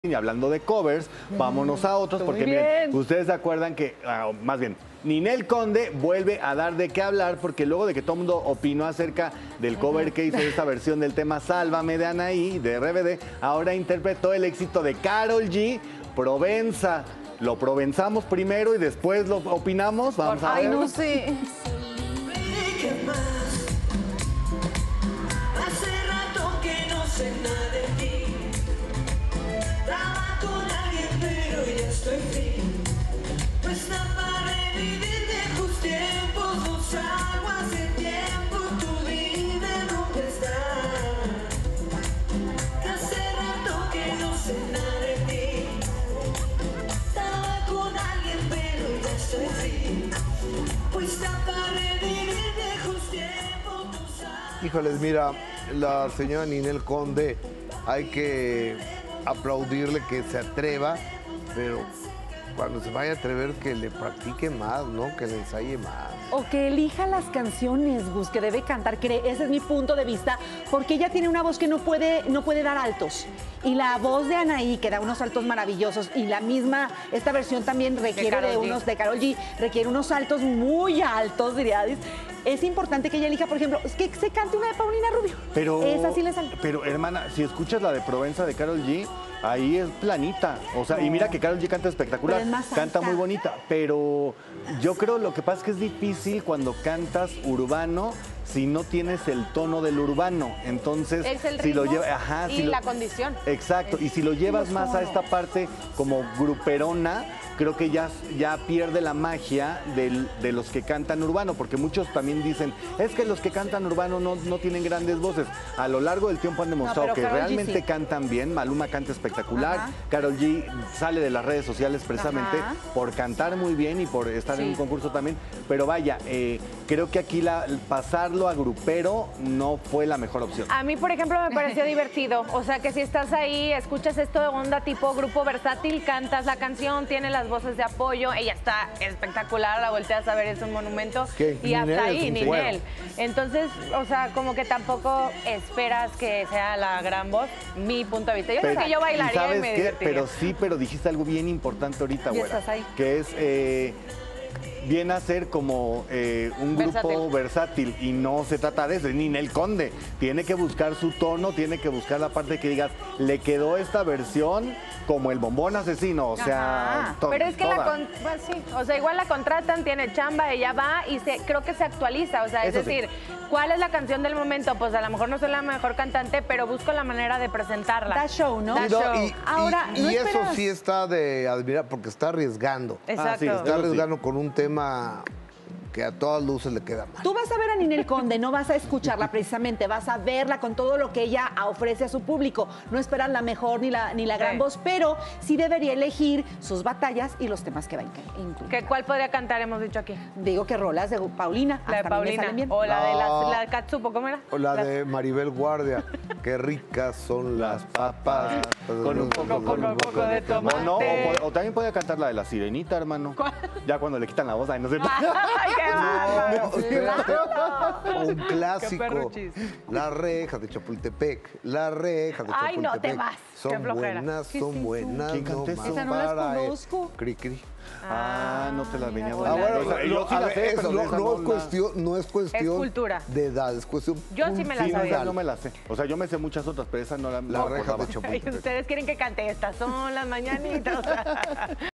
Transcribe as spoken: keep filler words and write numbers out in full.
Y hablando de covers, vámonos a otros, porque miren, ustedes se acuerdan que, uh, más bien, Ninel Conde vuelve a dar de qué hablar, porque luego de que todo el mundo opinó acerca del cover que hizo de esta versión del tema Sálvame de Anaí, de R B D, ahora interpretó el éxito de Karol G, Provenza. Lo provenzamos primero y después lo opinamos. Vamos a ver. Ay, no sé. Hace rato que no sé nada de ti. Estaba con alguien, pero ya estoy free. No está para revivir viejos tiempos. No salgo hace tiempo. Tú dime dónde estás. Hace rato que no sé nada de ti. Estaba con alguien, pero ya estoy free. Pues está para revivir viejos tiempos. No salgo. Híjoles, mira, la señora Ninel Conde, hay que aplaudirle que se atreva, pero cuando se vaya a atrever que le practique más, ¿no? Que le ensaye más. O que elija las canciones, Gus, que debe cantar. Ese es mi punto de vista, porque ella tiene una voz que no puede, no puede dar altos. Y la voz de Anaí, que da unos altos maravillosos, y la misma, esta versión también requiere de, de unos, de Karol G, requiere unos saltos muy altos, diría. Es importante que ella elija, por ejemplo, es que se cante una de Paulina Rubio. Pero, esa sí le sale. Pero, hermana, si escuchas la de Provenza de Karol G, ahí es planita. O sea, no. Y mira que Karol G canta espectacular, es más canta muy bonita. Pero yo creo lo que pasa es que es difícil cuando cantas urbano si no tienes el tono del urbano. Entonces, es el si ritmo lo llevas, ajá, y si la lo, condición. Exacto, es, y si lo llevas más a esta parte como gruperona, creo que ya, ya pierde la magia del, de los que cantan urbano, porque muchos también dicen, es que los que cantan urbano no, no tienen grandes voces. A lo largo del tiempo han demostrado no, que Karol realmente sí. cantan bien. Maluma canta espectacular, Karol G sale de las redes sociales precisamente Ajá. por cantar muy bien y por estar sí. en un concurso también, pero vaya, eh, creo que aquí la, pasarlo a grupero no fue la mejor opción. A mí, por ejemplo, me pareció divertido, o sea que si estás ahí, escuchas esto de onda tipo grupo versátil, cantas la canción, tiene las voces de apoyo, ella está espectacular, la volteas a ver, es un monumento. ¿Qué? Y hasta Ninel, ahí, Ninel. Bueno. Entonces, o sea, como que tampoco esperas que sea la gran voz, mi punto de vista. Yo pero, creo que yo bailaría y, ¿sabes y me qué? divertiría. Pero sí, pero dijiste algo bien importante ahorita, güera, que es... Eh, viene a ser como eh, un grupo versátil. versátil y no se trata de eso, es Ninel Conde. Tiene que buscar su tono, tiene que buscar la parte que digas, le quedó esta versión como el bombón asesino, o sea... To Pero es que toda. la... Con pues sí, o sea, igual la contratan, tiene chamba, ella va y se, creo que se actualiza, o sea, es eso decir, sí. ¿cuál es la canción del momento? Pues a lo mejor no soy la mejor cantante, pero busco la manera de presentarla. Da show, ¿no? Da y, no, show. y, Ahora, y, ¿no y esperas? eso sí está de admirar, porque está arriesgando. Exacto. Ah, sí, está arriesgando sí. con un tema que a todas luces le queda mal. Tú vas a ver a Ninel Conde, no vas a escucharla precisamente, vas a verla con todo lo que ella ofrece a su público. No esperas la mejor ni la, ni la gran sí. voz, pero sí debería elegir sus batallas y los temas que va a incluir. ¿Qué, ¿Cuál podría cantar, hemos dicho aquí? Digo que rolas de Paulina. La de Paulina. O la de la, la de Katsupo, ¿cómo era? O la, la de Maribel Guardia. Qué ricas son las papas. Con un poco, con, con un poco, poco de tomate. O, no, o, o también podía cantar la de La Sirenita, hermano. ¿Cuál? Ya cuando le quitan la voz, ay, no sé. Ay, qué no, no, un clásico. Las rejas de Chapultepec. Las rejas de Ay, Chapultepec. No te vas. Son buenas, son buenas. ¿Quién canta eso? Esa no las conozco. Cri, cri. Ah, no te las venía a ah, bueno, o sea, yo sí la sé, sé, pero no, no, no, es cuestión, no es cuestión es cultura. de edad, es cuestión Yo sí me la sí, sabía. No me la sé. O sea, yo me sé muchas otras, pero esa no la, la no reja de Chapultepec. Ustedes quieren que cante estas, son las mañanitas.